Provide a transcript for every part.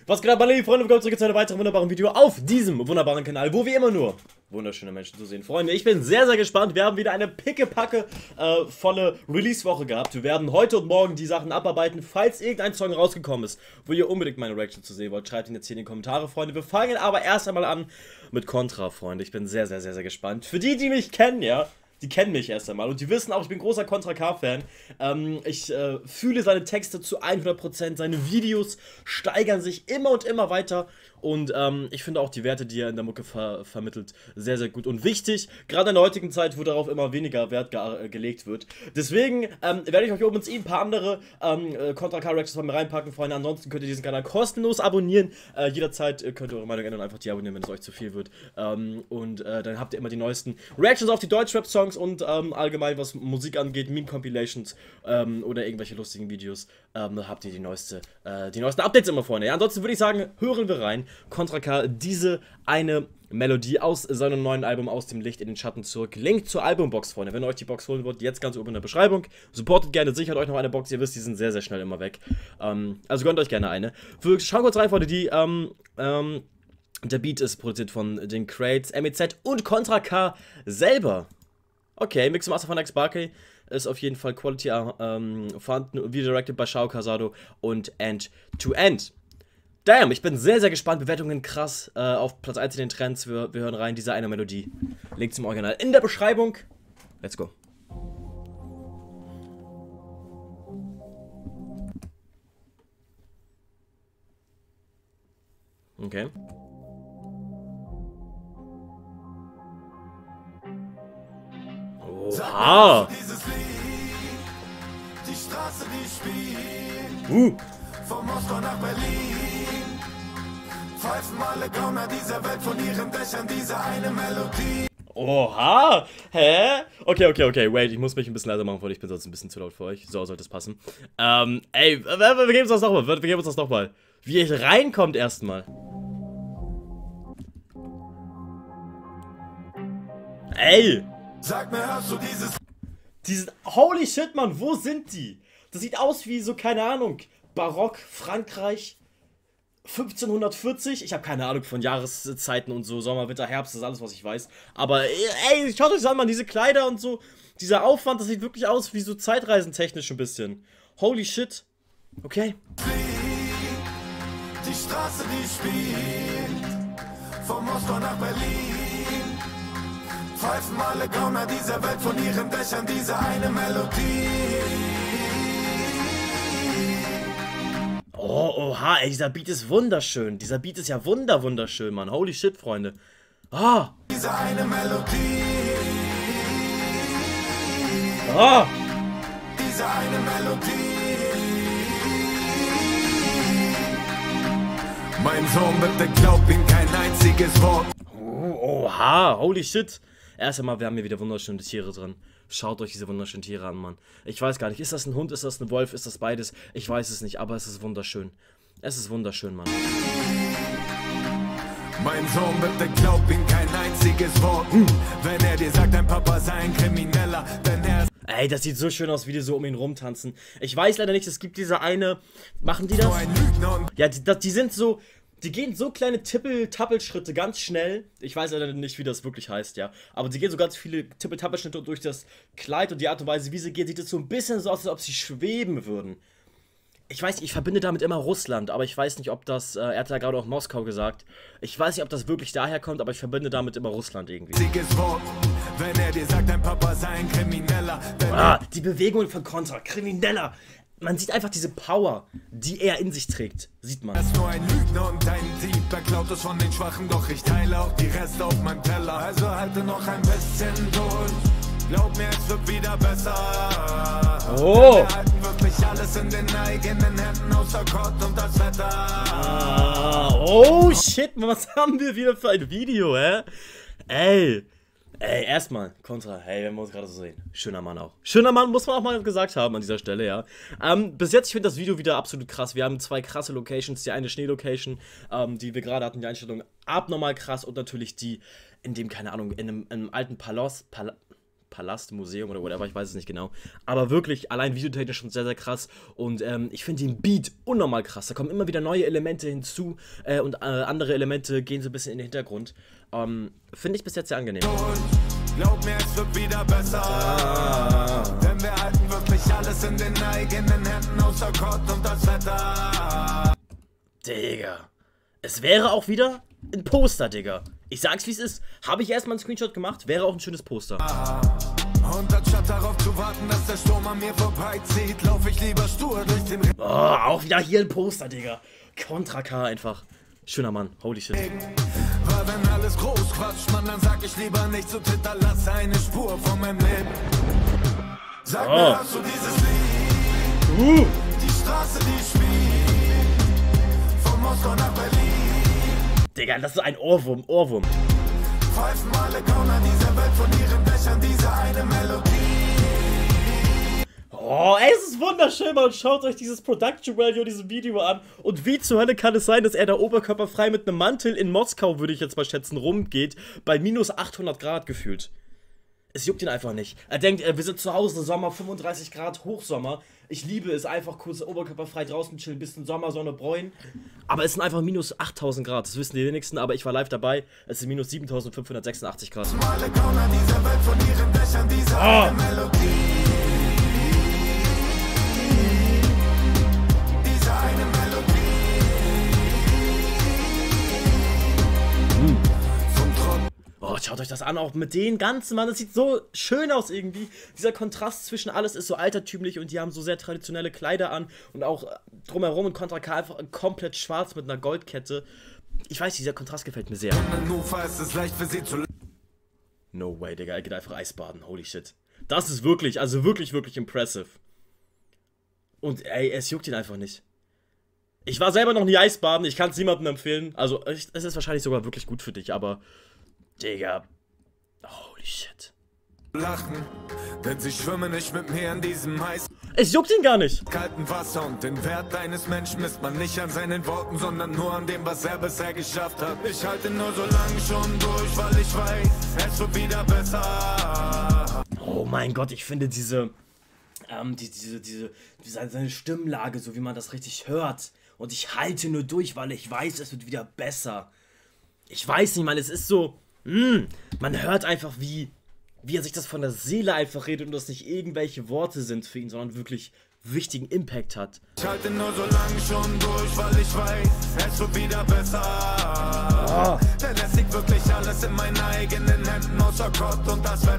Was geht ab, meine lieben Freunde? Willkommen zurück zu einem weiteren wunderbaren Video auf diesem wunderbaren Kanal, wo wie immer nur wunderschöne Menschen zu sehen. Freunde, ich bin sehr, sehr gespannt. Wir haben wieder eine pickepacke volle Release-Woche gehabt. Wir werden heute und morgen die Sachen abarbeiten. Falls irgendein Song rausgekommen ist, wo ihr unbedingt meine Reaction zu sehen wollt, schreibt ihn jetzt hier in die Kommentare, Freunde. Wir fangen aber erst einmal an mit Contra, Freunde. Ich bin sehr, sehr, sehr, sehr gespannt. Für die, die mich kennen, ja, die kennen mich erst einmal und die wissen auch, ich bin großer Contra K-Fan. Ich fühle seine Texte zu 100%, seine Videos steigern sich immer und immer weiter und ich finde auch die Werte, die er in der Mucke vermittelt, sehr, sehr gut und wichtig, gerade in der heutigen Zeit, wo darauf immer weniger Wert gelegt wird. Deswegen werde ich euch übrigens ein paar andere Contra K-Reactions von mir reinpacken, Freunde. Ansonsten könnt ihr diesen Kanal kostenlos abonnieren. Jederzeit könnt ihr eure Meinung ändern und einfach die abonnieren, wenn es euch zu viel wird. Dann habt ihr immer die neuesten Reactions auf die Deutschrap-Songs und allgemein, was Musik angeht, Meme-Compilations oder irgendwelche lustigen Videos, habt ihr die neuesten Updates immer, Freunde. Ja, ansonsten würde ich sagen, hören wir rein. Contra K, diese eine Melodie aus seinem neuen Album Aus dem Licht in den Schatten zurück. Link zur Albumbox, Freunde. Wenn ihr euch die Box holen wollt, jetzt ganz oben in der Beschreibung. Supportet gerne, sichert euch noch eine Box. Ihr wisst, die sind sehr, sehr schnell immer weg. Also gönnt euch gerne eine. Schauen kurz rein, Freunde, der Beat ist produziert von den Crates, MEZ und Contra K selber. Okay, Mix Master von X-Barkey ist auf jeden Fall Quality vorhanden, Video directed by Shao Casado und End to End. Damn, ich bin sehr, sehr gespannt. Bewertungen krass auf Platz 1 in den Trends. Wir hören rein, diese eine Melodie. Link zum Original in der Beschreibung. Let's go. Okay. Oha! Die Straße, die spielt. Von Moskau nach Berlin. Pfeifen alle Gauner dieser Welt von ihren Dächern diese eine Melodie. Oha! Hä? Okay, wait, ich muss mich ein bisschen leiser machen, weil ich bin sonst ein bisschen zu laut für euch. So sollte es passen. Ey, wir geben uns das nochmal. Wie ihr reinkommt erstmal. Ey! Sag mir, hast du dieses... Holy shit, Mann, wo sind die? Das sieht aus wie so, keine Ahnung, Barock, Frankreich, 1540. Ich habe keine Ahnung von Jahreszeiten und so, Sommer, Winter, Herbst, das ist alles, was ich weiß. Aber, ey, schaut euch das an, Mann, diese Kleider und so, dieser Aufwand, das sieht wirklich aus wie so zeitreisentechnisch ein bisschen. Holy shit. Okay. Die Straße, die spielt. Von Moskau nach Berlin. Pfeifen alle Gauner dieser Welt von ihren Dächern diese eine Melodie. Oh, oha, ey, dieser Beat ist wunderschön. Dieser Beat ist ja wunderschön, Mann. Holy shit, Freunde. Ah. Diese eine Melodie. Ah. Diese eine Melodie. Mein Sohn, bitte glaub ihm kein einziges Wort. Oha, holy shit. Erst einmal, wir haben hier wieder wunderschöne Tiere drin. Schaut euch diese wunderschönen Tiere an, Mann. Ich weiß gar nicht, ist das ein Hund, ist das ein Wolf, ist das beides? Ich weiß es nicht, aber es ist wunderschön. Es ist wunderschön, Mann. Mein Sohn, bitte glaub ihm kein einziges Wort. Wenn er dir sagt, dein Papa sei ein Krimineller, denn er... Ey, das sieht so schön aus, wie die so um ihn rumtanzen. Ich weiß leider nicht, es gibt diese eine... Machen die das? Ja, die sind so... Die gehen so kleine Tippel-Tappel-Schritte ganz schnell. Ich weiß leider nicht, wie das wirklich heißt, ja. Aber sie gehen so ganz viele Tippel-Tappel-Schritte durch das Kleid und die Art und Weise, wie sie gehen, sieht es so ein bisschen so aus, als ob sie schweben würden. Ich weiß nicht, ich verbinde damit immer Russland, aber ich weiß nicht, ob das, er hat ja gerade auch Moskau gesagt. Ich weiß nicht, ob das wirklich daher kommt, aber ich verbinde damit immer Russland irgendwie. Wenn er dir sagt, dein Papa sei ein Krimineller. Ah, die Bewegungen von Contra, Krimineller. Man sieht einfach diese Power, die er in sich trägt, sieht man. Er ist nur ein Lügner und ein Dieb, er klaut es von den Schwachen, doch ich teile auch die Reste auf meinem Teller. Also halte noch ein bisschen durch, glaub mir, es wird wieder besser. Oh! Wir halten wirklich alles in den eigenen Händen, außer Gott und das Wetter. Oh shit, was haben wir wieder für ein Video, hä? Ey, erstmal, Contra, hey, wenn wir uns gerade so sehen. Schöner Mann auch. Schöner Mann, muss man auch mal gesagt haben an dieser Stelle, ja. Bis jetzt, ich finde das Video wieder absolut krass. Wir haben zwei krasse Locations. Die eine Schneelocation, die wir gerade hatten, die Einstellung abnormal krass. Und natürlich die, in dem, keine Ahnung, in einem alten Palast, Museum oder whatever, ich weiß es nicht genau. Aber wirklich, allein videotechnisch schon sehr, sehr krass. Und ich finde den Beat unnormal krass. Da kommen immer wieder neue Elemente hinzu und andere Elemente gehen so ein bisschen in den Hintergrund. Finde ich bis jetzt sehr angenehm. Glaub mir, es wird wieder besser. Denn wir halten wirklich alles in den eigenen Händen, außer Gott und das Wetter. Digga. Es wäre auch wieder ein Poster, Digga. Ich sag's wie es ist. Habe ich erstmal einen Screenshot gemacht, wäre auch ein schönes Poster. Und anstatt darauf zu warten, dass der Sturm an mir vorbeizieht, laufe ich lieber stur durch den Oh, auch wieder hier ein Poster, Digga. Contra K einfach. Schöner Mann, holy shit. Weil wenn alles groß quatscht, man, dann sag ich lieber nicht zu Twitter, lass eine Spur von meinem Leben. Sag mir, hast du dieses Lied? Die Straße, die spielt von Moskau nach Berlin. Digga, das ist ein Ohrwurm, Ohrwurm. Pfeifen alle Gauner dieser Welt von ihren Dächern, diese eine Melodie. Oh, ey, es ist wunderschön, man. Schaut euch dieses Production Value, dieses Video an. Und wie zur Hölle kann es sein, dass er da oberkörperfrei mit einem Mantel in Moskau, würde ich jetzt mal schätzen, rumgeht, bei minus 800 Grad gefühlt. Es juckt ihn einfach nicht. Er denkt, wir sind zu Hause, Sommer, 35 Grad, Hochsommer. Ich liebe es, einfach kurz oberkörperfrei draußen chillen, bisschen Sommersonne bräuen. Aber es sind einfach minus 8000 Grad, das wissen die wenigsten, aber ich war live dabei. Es sind minus 7586 Grad. Alle Gauner dieser Welt von ihren Dächern, diese eine Melodie. Diese eine Melodie. Oh, schaut euch das an, auch mit den ganzen, Mann, das sieht so schön aus irgendwie. Dieser Kontrast zwischen alles ist so altertümlich und die haben so sehr traditionelle Kleider an und auch drumherum und Contra K einfach komplett schwarz mit einer Goldkette. Ich weiß, dieser Kontrast gefällt mir sehr. No way, Digga, er geht einfach Eisbaden, holy shit. Das ist wirklich, also wirklich, wirklich impressive. Und ey, es juckt ihn einfach nicht. Ich war selber noch nie Eisbaden, ich kann es niemandem empfehlen. Also, es ist wahrscheinlich sogar wirklich gut für dich, aber Digga, holy shit. Lachen, denn sie schwimmen nicht mit mir in diesem Es juckt ihn gar nicht. kalten Wasser und den Wert eines Menschen misst man nicht an seinen Worten, sondern nur an dem, was er bisher geschafft hat. Ich halte nur so lange schon durch, weil ich weiß, es wird wieder besser. Oh mein Gott, ich finde seine Stimmlage, so wie man das richtig hört. Und ich halte nur durch, weil ich weiß, es wird wieder besser. Ich weiß nicht, man, es ist so, man hört einfach, wie er sich das von der Seele einfach redet und das nicht irgendwelche Worte sind für ihn, sondern wirklich wichtigen Impact hat. Ich halte nur so lange schon durch, weil ich weiß, es wird wieder besser. Denn es liegt wirklich alles in meinen eigenen Händen, außer Gott und das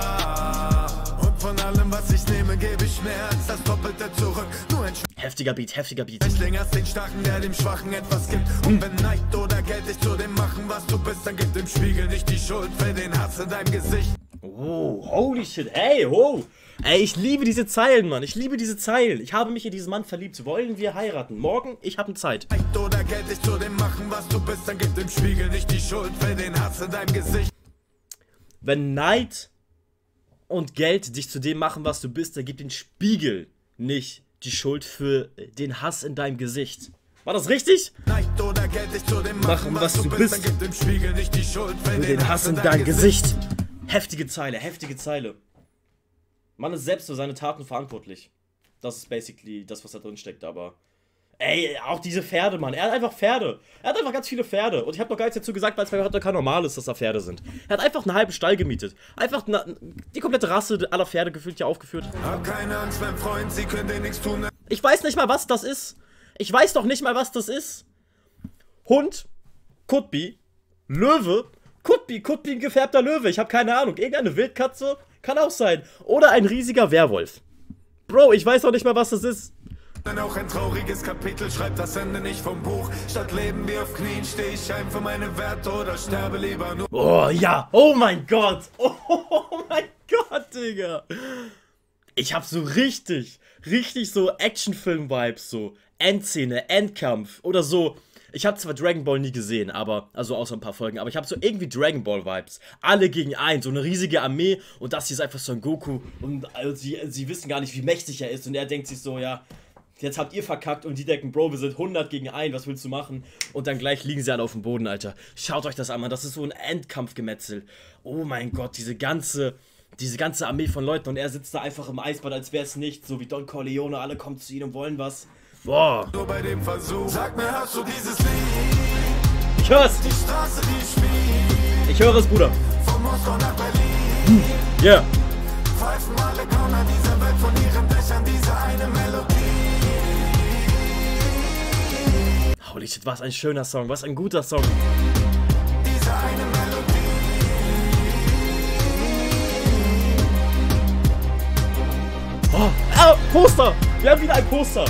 Wetter. Und von allem, was ich nehme, gebe ich mehr als das Doppelte zurück. Nur ein Heftiger Beat, heftiger Beat. Schwächling hast den Starken, der dem Schwachen etwas gibt. Und wenn Neid oder Geld dich zu dem machen, was du bist, dann gib dem Spiegel nicht die Schuld für den Hass in deinem Gesicht. Oh, holy shit, hey, ho. Ey, ich liebe diese Zeilen, Mann, ich liebe diese Zeilen. Ich habe mich in diesen Mann verliebt. Wollen wir heiraten? Morgen? Ich habe Zeit. Neid oder Geld dich zu dem machen, was du bist, dann gib dem Spiegel nicht die Schuld für den Hass in deinem Gesicht. Wenn Neid und Geld dich zu dem machen, was du bist, dann gib den Spiegel nicht die Schuld für den Hass in deinem Gesicht. War das richtig? Neid oder Geld dich zu dem machen, was du bist, dann gib dem Spiegel nicht die Schuld für den Hass in deinem Gesicht. Heftige Zeile, heftige Zeile. Man ist selbst für seine Taten verantwortlich. Das ist basically das, was da drin steckt, aber... Ey, auch diese Pferde, Mann. Er hat einfach Pferde. Er hat einfach ganz viele Pferde. Und ich habe noch gar nichts dazu gesagt, weil es bei Contra normal ist, dass da Pferde sind. Er hat einfach einen halben Stall gemietet. Einfach die komplette Rasse aller Pferde gefühlt hier aufgeführt. Hab keine Angst, mein Freund, sie können dir nichts tun. Ich weiß nicht mal, was das ist. Ich weiß doch nicht mal, was das ist. Hund, Kutbi, Löwe, Kutbi, ein gefärbter Löwe. Ich habe keine Ahnung. Irgendeine Wildkatze kann auch sein. Oder ein riesiger Werwolf. Bro, ich weiß doch nicht mal, was das ist. Denn auch ein trauriges Kapitel schreibt das Ende nicht vom Buch. Statt leben wir auf Knien, stehe ich ein für meine Werte oder sterbe lieber nur. Oh ja, oh mein Gott. Oh mein Gott, Digga. Ich hab so richtig so Actionfilm-Vibes, so Endszene, Endkampf oder so. Ich habe zwar Dragon Ball nie gesehen, aber, also außer ein paar Folgen, aber ich habe so irgendwie Dragon Ball Vibes. Alle gegen einen, so eine riesige Armee und das hier ist einfach Son Goku und also, sie wissen gar nicht, wie mächtig er ist und er denkt sich so, ja, jetzt habt ihr verkackt und die denken, Bro, wir sind 100 gegen 1, was willst du machen? Und dann gleich liegen sie alle auf dem Boden, Alter. Schaut euch das an, Mann, das ist so ein Endkampfgemetzel. Oh mein Gott, diese ganze Diese ganze Armee von Leuten und er sitzt da einfach im Eisbad, als wäre es nicht, so wie Don Corleone, alle kommen zu ihm und wollen was. Boah. Nur bei dem Versuch. Sag mir, hörst du dieses Lied? Ich hör's. Die Straße, die spielt. Ich höre es, Bruder. Von Moskau nach Berlin. Yeah. Pfeifen alle Gauner dieser Welt von ihren Dächern diese eine Melodie. Holy shit, was ein schöner Song, was ein guter Song. Diese eine Melodie. Oh, Poster! Wir haben wieder ein Poster!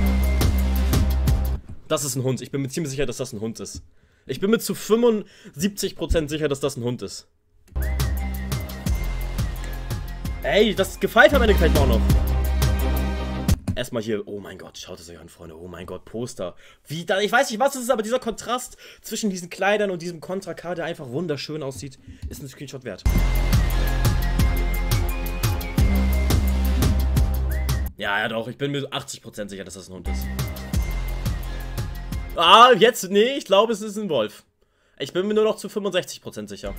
Das ist ein Hund. Ich bin mir ziemlich sicher, dass das ein Hund ist. Ich bin mir zu 75% sicher, dass das ein Hund ist. Ey, das Gepfeife am Ende gefällt mir auch noch. Erstmal hier, oh mein Gott, schaut es euch an, Freunde. Oh mein Gott, Poster. Wie da, ich weiß nicht, was es ist, aber dieser Kontrast zwischen diesen Kleidern und diesem Contra K, der einfach wunderschön aussieht, ist ein Screenshot wert. Ja, doch, ich bin mir 80% sicher, dass das ein Hund ist. Ah, jetzt, nee, ich glaube, es ist ein Wolf. Ich bin mir nur noch zu 65% sicher.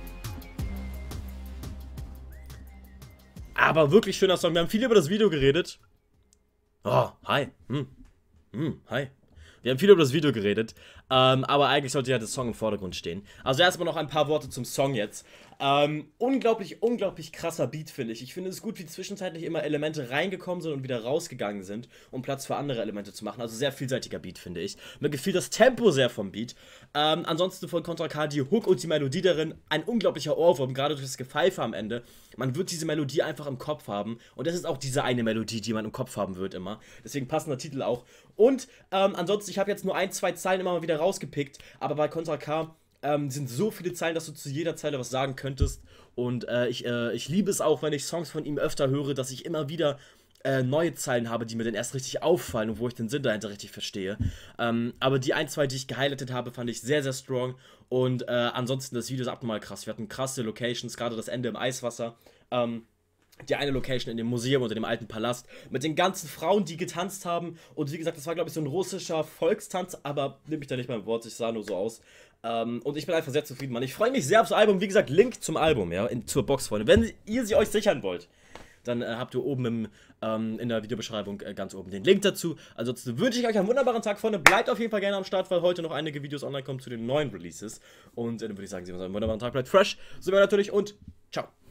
Aber wirklich schöner Song. Wir haben viel über das Video geredet. Oh, hi. Hi. Wir haben viel über das Video geredet, aber eigentlich sollte ja der Song im Vordergrund stehen. Also erstmal noch ein paar Worte zum Song jetzt. Unglaublich krasser Beat, finde ich. Ich finde es gut, wie zwischenzeitlich immer Elemente reingekommen sind und wieder rausgegangen sind, um Platz für andere Elemente zu machen. Also sehr vielseitiger Beat, finde ich. Mir gefiel das Tempo sehr vom Beat. Ansonsten von Contra K die Hook und die Melodie darin, ein unglaublicher Ohrwurm, gerade durch das Gepfeife am Ende. Man wird diese Melodie einfach im Kopf haben und das ist auch diese eine Melodie, die man im Kopf haben wird immer. Deswegen passender Titel auch. Und ansonsten, ich habe jetzt nur 1, 2 Zeilen immer mal wieder rausgepickt, aber bei Contra K sind so viele Zeilen, dass du zu jeder Zeile was sagen könntest. Und ich liebe es auch, wenn ich Songs von ihm öfter höre, dass ich immer wieder neue Zeilen habe, die mir dann erst richtig auffallen und wo ich den Sinn dahinter richtig verstehe. Aber die 1, 2, die ich gehighlightet habe, fand ich sehr, sehr strong. Und ansonsten, das Video ist abnormal krass. Wir hatten krasse Locations, gerade das Ende im Eiswasser. Die eine Location in dem Museum oder dem alten Palast mit den ganzen Frauen, die getanzt haben. Und wie gesagt, das war, glaube ich, so ein russischer Volkstanz, aber nehme ich da nicht beim Wort, ich sah nur so aus. Und ich bin einfach sehr zufrieden, Mann. Ich freue mich sehr aufs Album. Wie gesagt, Link zum Album, ja, zur Box, Freunde. Wenn ihr sie euch sichern wollt, dann habt ihr oben in der Videobeschreibung ganz oben den Link dazu. Ansonsten wünsche ich euch einen wunderbaren Tag, Freunde. Bleibt auf jeden Fall gerne am Start, weil heute noch einige Videos online kommen zu den neuen Releases. Und dann würde ich sagen, sehen wir uns einen wunderbaren Tag. Bleibt fresh, so natürlich und ciao.